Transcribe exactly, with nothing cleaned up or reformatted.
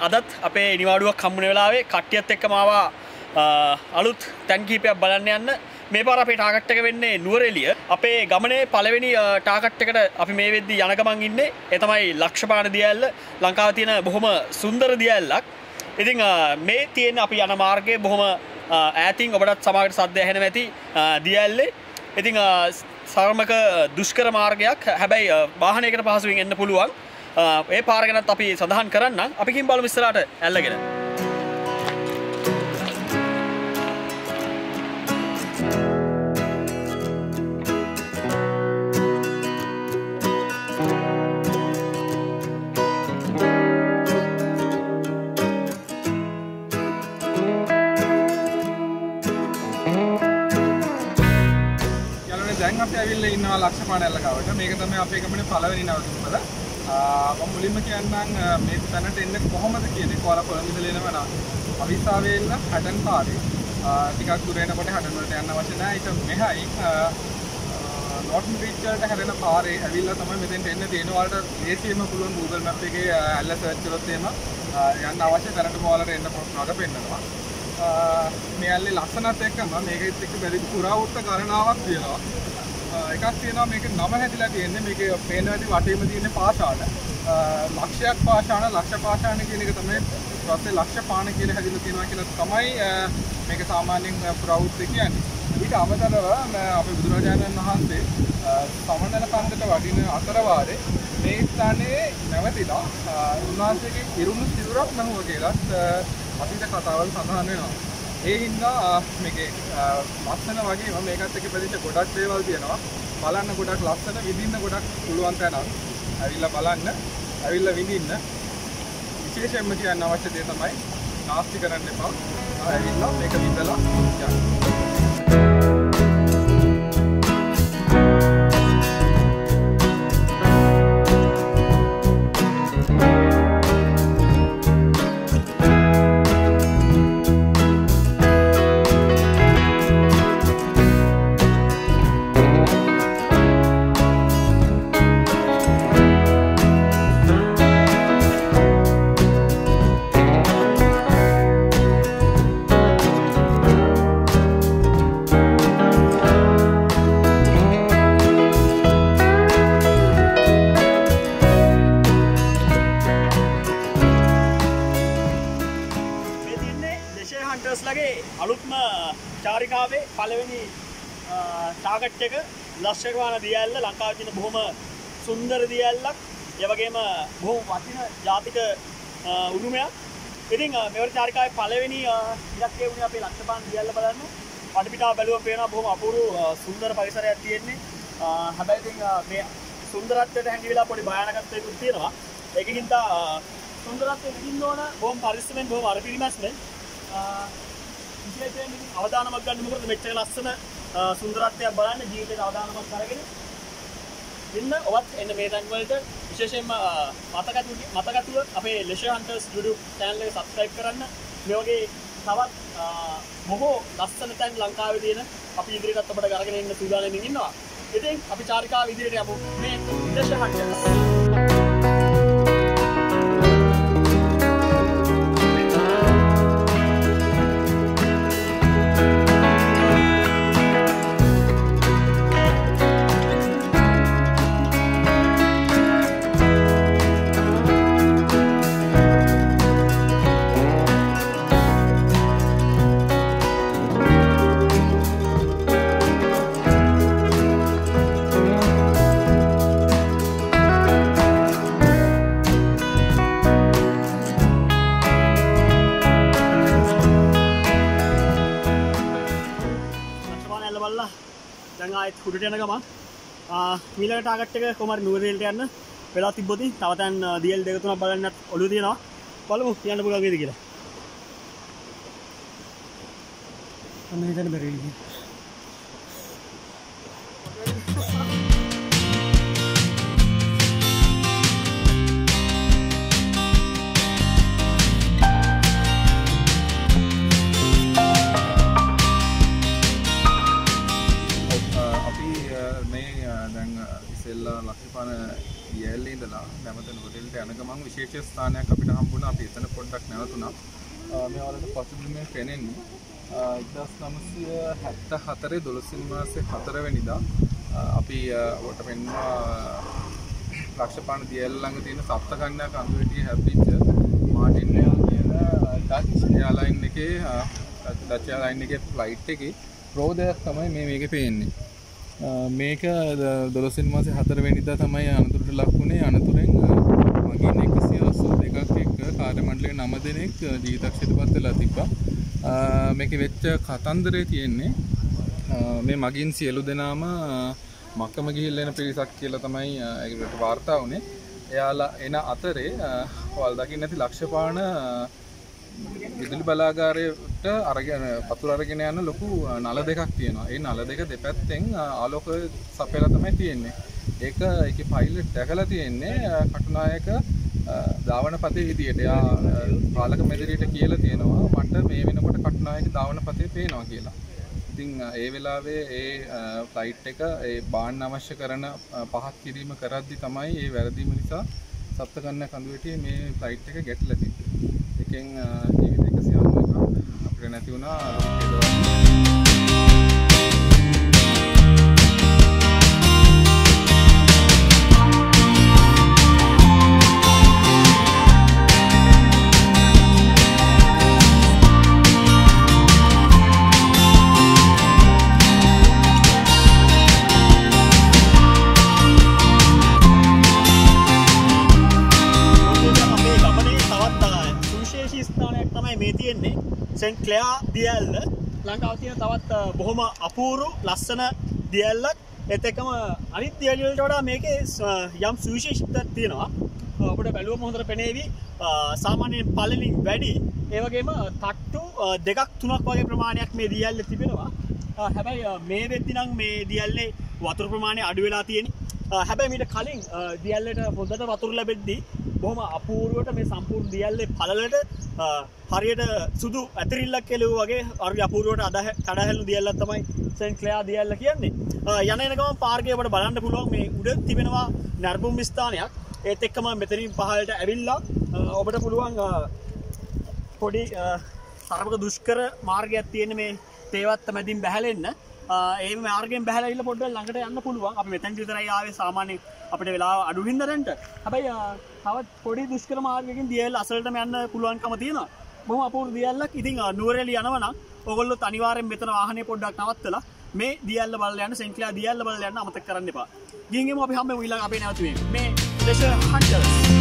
අදත් අපේ නිවාඩුවක් හම්බුන වෙලාවේ කට්ටියත් එක්කම ආවා අලුත් තැන් කීපයක් බලන්න යන්න. මේ පාර අපේ ටාගට් එක වෙන්නේ නුවරඑළිය. අපේ ගමනේ පළවෙනි ටාගට් එකට අපි මේ වෙද්දි යන ගමන් ඉන්නේ. ඒ තමයි ලක්ෂපාන දියඇල්ල. ලංකාවේ තියෙන බොහොම සුන්දර දියඇල්ලක්. ඉතින් මේ තියෙන අපි යන මාර්ගයේ බොහොම ඈතින් ඔබටත් සමහරකට සද්ද ඇහෙනවා ඇති දියඇල්ලේ. ඉතින් සර්මක දුෂ්කර මාර්ගයක්. හැබැයි වාහනයකට පහසුවෙන් එන්න පුළුවන්. ඒ පාර ගැනත් අපි සඳහන් කරන්නම්. අපි කින් බලමු ඉස්සරහට ඇල්ලගෙන. දැන් අපි ඇවිල්ලා ඉන්නවා ලක්ෂපාන ඇල්ල ගාවට. මේක තමයි අපේ ගමනේ පළවෙනි නවතුම්පත. මම මුලින්ම කියන්නම් මේ තැනට එන්න කොහොමද කියන එක. ඔයාලා කොළඹ ඉඳලා එනවා නම් අවිස්සාවේ ඉන්න හැටන් පාරේ ටිකක් දුර එනකොට හැටන් වලට යන්න අවශ්‍ය නැහැ. ඒක මෙහායි නෝටන් බ්‍රිජ් වලට හැරෙන පාරේ ඇවිල්ලා තමයි මෙතෙන්ට එන්න තියෙන්නේ. ඔයාලට ලේසියෙන්ම පුළුවන් Google Map එකේ ඇල්ල සර්ච් කරොත් එහෙම යන්න අවශ්‍ය තැනටම ඔයාලට එන්න මඟ පෙන්නනවා. මේ ඇල්ලේ ලස්සනත් එක්කම මේකෙත් එක්ක බැරි පුරාවෘත්ත ගණනාවක් තියෙනවා. එකක් තියෙනවා මේක නම හැදිලා තියෙන්නේ මේකේ පේනවා ඇති වටේම තියෙන පාෂාණ ලක්ෂයක් පාෂාණ ලක්ෂ පාෂාණ කියන එක තමයි ඊපස්සේ ලක්ෂ පාන කියලා හැදිලා තියෙනවා කියලා තමයි මේක සාමාන්‍යයෙන් පුරාවෘත්ත කියන්නේ. ඊට අමතරව අපේ බුදුරජාණන් වහන්සේ සමනල කන්දට වඩින අතර වාරේ මේ ස්ථානයේ නැවතිලා උන්වහන්සේගේ ඉරුණු සිරුරක් නැහුව කියලාත් අතීත කතාවල් සඳහන් වෙනවා. ඒ හින්දා මේකේ ලස්සන වගේම මේකත් එක්ක බෙදිච්ච ගොඩක් දේවල් තියෙනවා. බලන්න ගොඩක් ලස්සන, විඳින්න ගොඩක් පුළුවන් තැනක්. ඇවිල්ලා බලන්න, ඇවිල්ලා විඳින්න. විශේෂයෙන්ම කියන්න අවශ්‍ය දේ තමයි නාස්ති කරන්න එපා. ඇවිල්ලා මේක විඳලා යන්න. අලුත්ම චාරිකාවේ පළවෙනි ටාගට් එක ලක්ෂපාන දියඇල්ල. ලංකාවේ තියෙන බොහොම සුන්දර දියඇල්ලක්. ඒ වගේම බොහොම වටින ජාතික උරුමයක්. ඉතින් මෙවර චාරිකාවේ පළවෙනි ඉලක්කය වුණේ අපේ ලක්ෂපාන දියඇල්ල බලන්න. වටපිටාව බැලුවම පේනවා බොහොම අපූර්ව සුන්දර පරිසරයක් තියෙන්නේ. හැබැයි ඉතින් මේ සුන්දරත්වයට හැංගි වෙලා පොඩි භයානකත්වයකුත් තියෙනවා. ඒකකින් තා සුන්දරත්වය විඳින්න ඕන බොහොම පරිස්සමෙන් බොහොම අරපිරිමැස්මෙන් විශේෂයෙන් අවදානමක් ගන්න. මොකද මෙච්චර ලස්සන සුන්දරත්වයක් බලන්න ජීවිතේට අවදානමක් අරගෙන ඉන්න ඔවත් එන්න මේ තැන් වලට. විශේෂයෙන්ම මතකතු මතකතුව අපේ Leisure Hunters YouTube channel එක subscribe කරන්න. මේ වගේ තවත් බොහෝ ලස්සන තැන් ලංකාවේ තියෙන අපි ඉදිරියටත් අපිට අරගෙන එන්න සූදානම්ින් ඉන්නවා. ඉතින් අපි චාරිකාව ඉදිරියට යමු මේ Leisure Hunters. දැන් ආයෙත් උඩට යන ගමන් ඊළඟ ටාගට් එක කොහමද නුවරඑළියට යන්න වෙලා තිබ්බොත් තව තැන් දියල් දෙක තුනක් බලන්නත් ඔළුව තියෙනවා. බලමු යන්න පුළුවන් වේද කියලා. අන්න හිතන්න බැරි වෙයි. ඉස්සෙල්ලා ලක්ෂපාන දියඇල්ලේ ඉඳලා නැවත නුවරඑළියට යන ගමන් විශේෂ ස්ථානයක් අපිට හම්බුණා. අපි එතන පොඩ්ඩක් නැවතුණා. මේ වලට පසුබිමේ පෙනෙන්නේ එක්දහස් නවසිය හැත්තෑ හතර දොළොස් වෙනි මාසේ හතර වෙනිදා අපි ඔබට පෙන්වනවා ලක්ෂපාන දියැල ළඟ තියෙන සප්තකන්‍යා කඳුවැටියේ හැප්පිච්ච මාටින් එයා කියන ඩච් එයාලයින් එකේ ඩච් එයාලයින් එකේ ෆ්ලයිට් එකේ රෝදයක් තමයි මේ මේකේ පේන්නේ. මේක දොළොස් වෙනි මාසේ හතර වෙනිදා තමයි අනතුරට ලක් වුණේ. අනතුරෙන් මගින් එකසිය අසූ දෙකක් එක්ක කාර්ය මණ්ඩලයේ නව දෙනෙක් ජීවිතක්ෂිතපත් වෙලා තිබ්බා. මේකේ වෙච්ච කතන්දරේ තියෙන්නේ මේ මගින් සියලු දෙනාම මක්කම ගිහිල්ලා එන පිරිසක් කියලා තමයි ඒකට වාර්තා වුණේ. එයාලා එන අතරේ ඔයාලා දකින්න ඇති ලක්ෂපාන විදුලි බලාගාරයට අරගෙන වතුර අරගෙන යන ලොකු නල දෙකක් තියෙනවා. ඒ නල දෙක දෙපැත්තෙන් ආලෝක සපයලා තමයි තියෙන්නේ. ඒක ඒකේ පයිලට් දැකලා තියෙන්නේ කටුනායක ධාවන පතේ විදියට. එයා පාලක මැදිරියට කියලා තියෙනවා මට මේ වෙනකොට කටුනායක ධාවන පතේ පේනවා කියලා. ඉතින් ඒ වෙලාවේ ඒ ෆ්ලයිට් එක ඒ බාන්න අවශ්‍ය කරන පහත් කිරීම කරද්දි තමයි ඒ වැරදීම නිසා සප්තකන්‍යා කඳුවැටියේ මේ ෆ්ලයිට් එක ගැටිලා තිබ්බේ. එකෙන් ජීවිත එකසිය අනූ එකක් අපිට නැති වුණා. සෙන්ට් ක්ලෙයා දියැල්ල ලංකාවේ තියෙන තවත් බොහොම අපූර්ව ලස්සන දියැල්ලක්. ඒත් එක්කම අනිත් දියැලි වලට වඩා මේකේ යම් සුවිශේෂීත්වයක් තියෙනවා. අපිට බැලුවම හොඳට පෙනේවි සාමාන්‍යයෙන් පළලින් වැඩි. ඒ වගේම තට්ටු දෙකක් තුනක් වගේ ප්‍රමාණයක් මේ දියැල්ලේ තිබෙනවා. හැබැයි මේ වෙද්දි නම් මේ දියැල්ලේ වතුර ප්‍රමාණය අඩු වෙලා තියෙන්නේ. හැබැයි මීට කලින් දියැල්ලට හොඳට වතුර ලැබෙද්දී බොහොම අපූර්වට මේ සම්පූර්ණ දියැල්ලේ පළලට හරියට සුදු ඇතිරිල්ලක් කෙලුවා වගේ හරි අපූර්වට අද කඩහැල්ලු දියැල්ලක් තමයි සෙන්ට් ක්ලෙයා දියැල්ල කියන්නේ. යන එන ගමන් පාර්කේ අපිට බලන්න පුළුවන් මේ උඩ තිබෙනවා නර්බුම් ස්ථානයක්. ඒත් එක්කම මෙතනින් පහළට ඇවිල්ලා ඔබට පුළුවන් පොඩි තරමක දුෂ්කර මාර්ගයක් තියෙන මේ තේවත්ත මැදින් බැහැලෙන්න. ඒ මාර්ගයෙන් බැහැලා ඉන්න පොඩ්ඩක් ළඟට යන්න පුළුවන්. අපි මෙතෙන් විතරයි ආවේ සාමාන්‍ය අපිට වෙලාව අඩු හින්දාරන්ට. හැබැයි තවත් පොඩි දුෂ්කර මාර්ගයකින් දියැල්ල අසලටම යන්න පුළුවන්කම තියෙනවා. බොහොම අපූර්ව දියැල්ලක්. ඉතින් නුවරඑළිය යනවා නම් ඔයගොල්ලොත් අනිවාර්යෙන් මෙතන වාහනේ පොඩ්ඩක් නවත්තලා මේ දියැල්ල බලලා යන්න සෙන්ට් ක්ලෙයා දියැල්ල බලලා යන්න අමතක කරන්න එපා. ගිහින් අපි හම්බෙමු ඊළඟ අපේ නැවතුමේ මේ Treasure Hunters.